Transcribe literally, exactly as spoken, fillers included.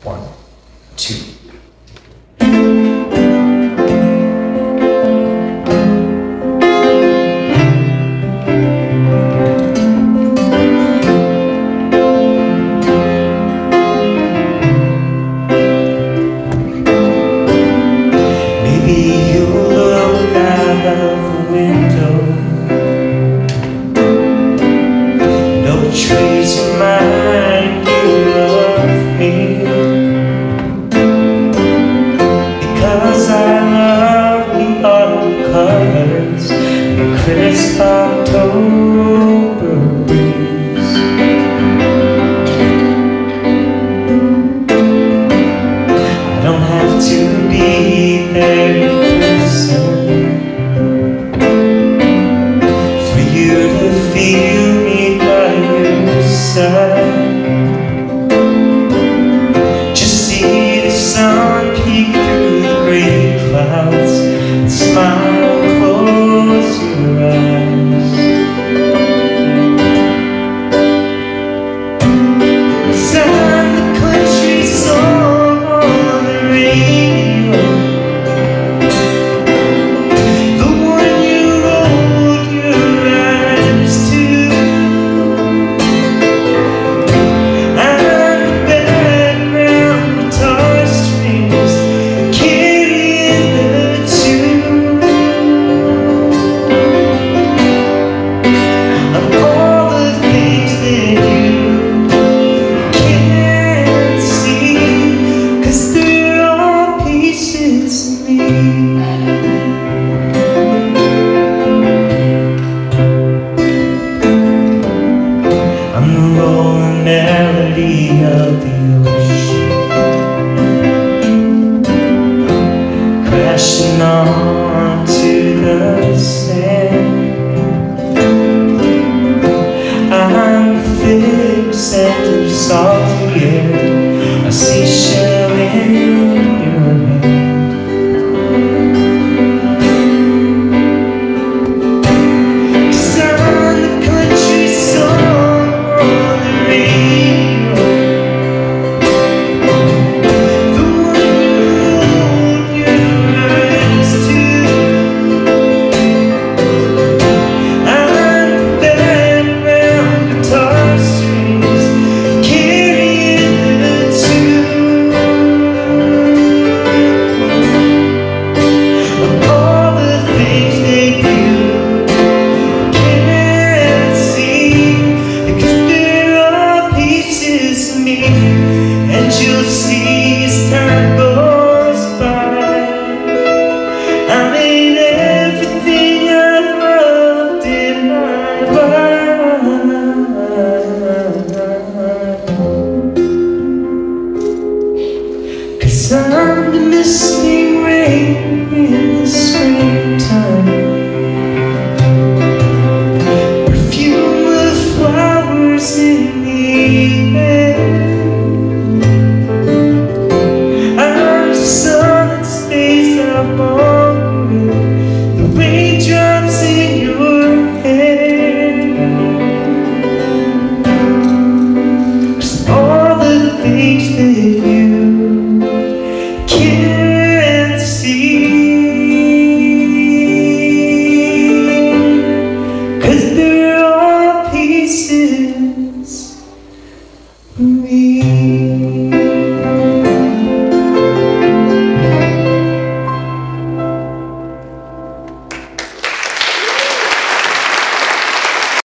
One, two. Maybe you look out of the window, no trees remind you of me, because I love the autumn colors and the crisp October breeze. I don't have to be there in person for you to feel me by your side. Just see the sun peek through the gray clouds and smile, close your eyes. Sound the country song on the radio, the one you rolled your eyes to, and the background guitar strings carrying the tune of all the things that you can't see, 'cause they're all pieces of me. I'm the rolling melody of the ocean, crashing onto the sand. I'm the thick scent of salty air, a seashell in your hand. 'Cause I'm the country song on the radio, the one you rolled your eyes to, and the background guitar strings carrying the tune of all the things that you can't see, because they're all pieces of me. And you'll see as time goes by, I made everything I've loved in my life. 'Cause I'm the mistake